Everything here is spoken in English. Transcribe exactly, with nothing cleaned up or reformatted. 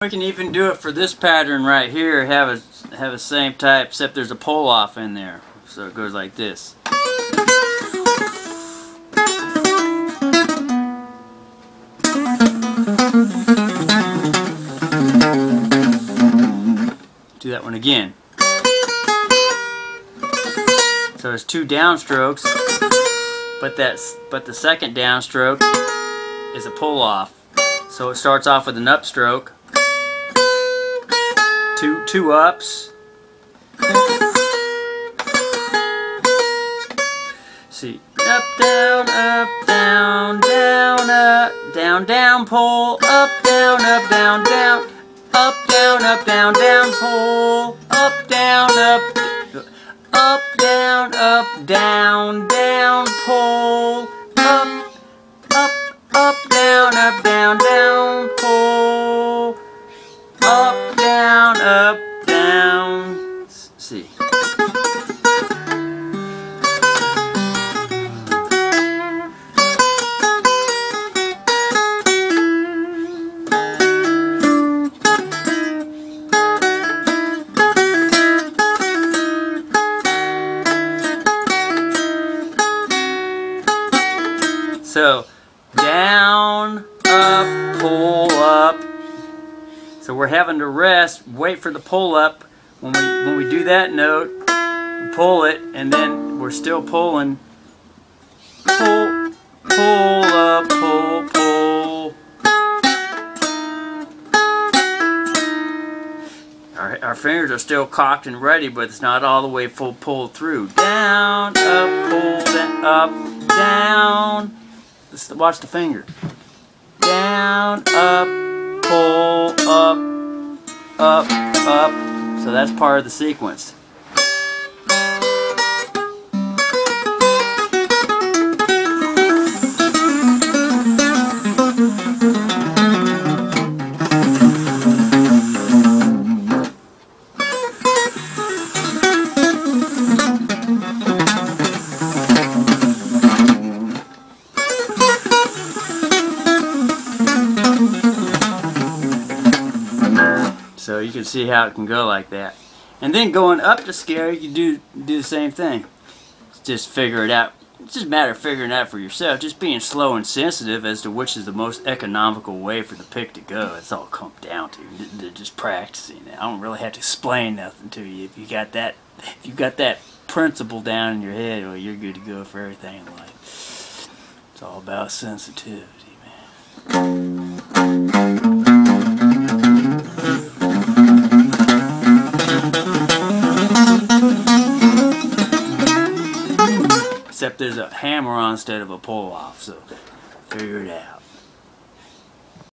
We can even do it for this pattern right here. Have a have a same type, except there's a pull off in there. So it goes like this. Do that one again. So there's two downstrokes, but that's but the second downstroke is a pull off. So it starts off with an upstroke, two two ups. See, up down up down down up down down pull up down up down down up down up down down pull up down up up down up down down pull up up up down up down down pull up down up down. See. So, down, up, pull up. So we're having to rest, wait for the pull up. When we when we do that note, we pull it, and then we're still pulling. Pull, pull up, pull, pull. Our, our fingers are still cocked and ready, but it's not all the way full pulled through. Down, up, pull, down, up, down. Watch the finger. Down, up, pull, up, up, up. So that's part of the sequence. So you can see how it can go like that. And then going up the scale, you can do, do the same thing. Just figure it out. It's just a matter of figuring it out for yourself. Just being slow and sensitive as to which is the most economical way for the pick to go. That's all it comes down to. Just practicing it. I don't really have to explain nothing to you. If you got that, if you got that principle down in your head, well, you're good to go for everything in life. It's all about sensitivity, man. Except there's a hammer on instead of a pull off, so figure it out.